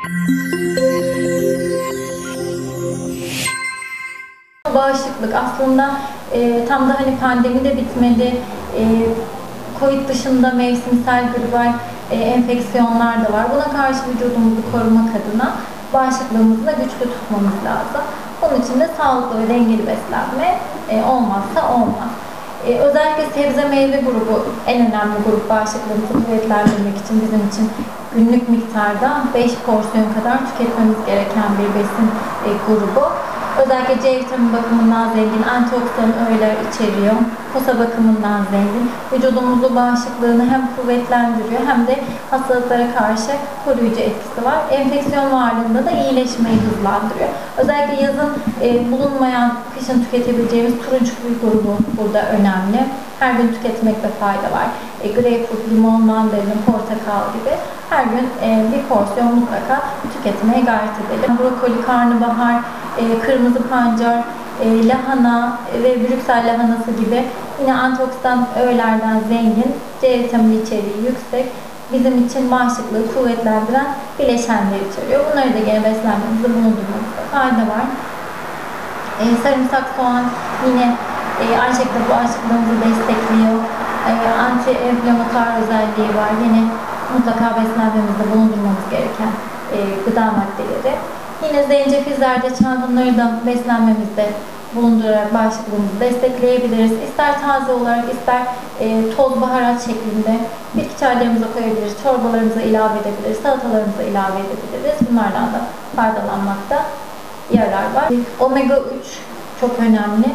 Bağışıklık aslında tam da hani pandemi de bitmedi. Covid dışında mevsimsel gribal enfeksiyonlar da var. Buna karşı vücudumuzu korumak adına bağışıklığımızı da güçlü tutmamız lazım. Bunun için de sağlıklı ve dengeli beslenme olmazsa olmaz. Özellikle sebze meyve grubu en önemli grup, bağışıklığımızı kuvvetlendirmek için bizim için günlük miktarda 5 porsiyon kadar tüketmemiz gereken bir besin grubu. Özellikle C vitamini bakımından zengin, antioksidan öğeler içeriyor, posa bakımından zengin, vücudumuzu, bağışıklığını hem kuvvetlendiriyor hem de hastalıklara karşı koruyucu etkisi var. Enfeksiyon varlığında da iyileşmeyi hızlandırıyor. Özellikle yazın bulunmayan, kışın tüketebileceğimiz turunç gül grubu burada önemli. Her gün tüketmekte fayda var. Greyfurt, limon, mandalina, portakal gibi her gün bir porsiyon mutlaka tüketmeye gayret edelim. Brokoli, karnabahar, kırmızı pancar, lahana ve Brüksel lahanası gibi yine antioksidan öğelerden zengin, C vitamini içeriği yüksek, bizim için bağışıklığı kuvvetlendiren bileşenler içeriyor. Bunları da gene beslenmemizde bulundurmamızda fayda var. Sarımsak, soğan yine aynı şekilde bağışıklığımızı destekliyor. Anti-enflamatuar özelliği var. Yine mutlaka beslenmemizde bulundurmamız gereken gıda maddeleri. Yine zencefil, zerdeçal, bunları da beslenmemizde bulundurarak bağışıklığımızı destekleyebiliriz. İster taze olarak, ister toz baharat şeklinde bitki çaylarımıza koyabiliriz, çorbalarımıza ilave edebiliriz, salatalarımıza ilave edebiliriz. Bunlardan da faydalanmakta yarar var. Omega 3 çok önemli.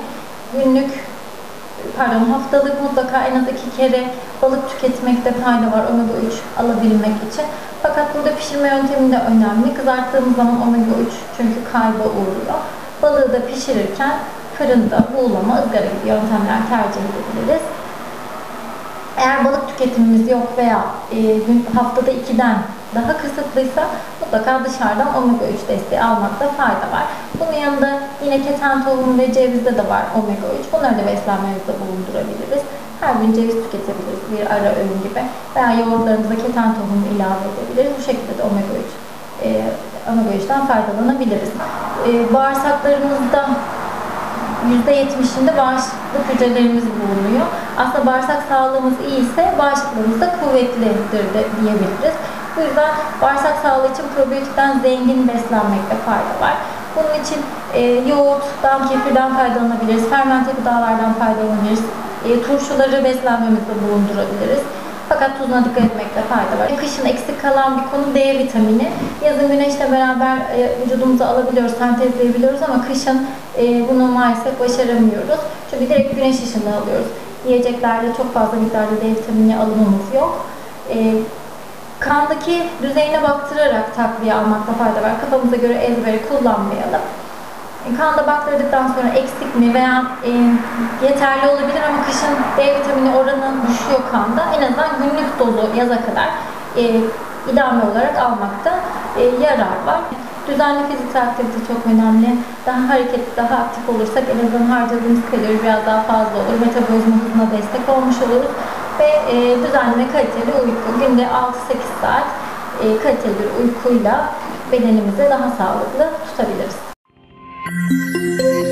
Haftalık mutlaka en az 2 kere balık tüketmekte fayda var omega 3 alabilmek için. Fakat burada pişirme yöntemi de önemli. Kızarttığımız zaman omega 3 çünkü kayba uğruyor. Balığı da pişirirken fırında, buğulama, ızgara gibi yöntemler tercih edebiliriz. Eğer balık tüketimimiz yok veya haftada 2'den daha kısıtlıysa mutlaka dışarıdan omega 3 desteği almakta fayda var. Bunun yanında yine keten tohumu ve cevizde de var omega 3. Bunları da beslenmemizde bulundurabiliriz. Her gün ceviz tüketebiliriz bir ara öğün gibi. Veya yoğurtlarımıza keten tohumu ilave edebiliriz. Bu şekilde de omega 3'ten faydalanabiliriz. Bağırsaklarımızda %70'inde bağışıklık hücrelerimiz bulunuyor. Aslında bağırsak sağlığımız iyi ise bağışıklığımız da kuvvetlidir de diyebiliriz. Bu yüzden bağırsak sağlığı için probiyotikten zengin beslenmekte fayda var. Bunun için yoğurttan, kefirden faydalanabiliriz, fermente gıdalardan faydalanabiliriz, turşuları beslenmemizde bulundurabiliriz. Fakat tuzuna dikkat etmekte fayda var. Kışın eksik kalan bir konu D vitamini. Yazın güneşle beraber vücudumuza alabiliyoruz, sentezleyebiliyoruz ama kışın bunu maalesef başaramıyoruz. Çünkü direkt güneş ışığını alıyoruz. Yiyeceklerde çok fazla miktarda D vitamini alımımız yok. Kandaki düzeyine baktırarak takviye almakta fayda var. Kafamıza göre ezbere kullanmayalım. Kanda baktırdıktan sonra eksik mi veya yeterli olabilir ama kışın D vitamini oranı düşüyor kanda. En azından günlük dozu yaza kadar idame olarak almakta yarar var. Düzenli fiziksel aktivite çok önemli. Daha hareketli, daha aktif olursak en azından harcadığımız kalori biraz daha fazla olur. Metabolizma hızına destek olmuş oluruz. Ve düzenli ve kaliteli uyku. Günde 6-8 saat kaliteli bir uykuyla bedenimizi daha sağlıklı tutabiliriz.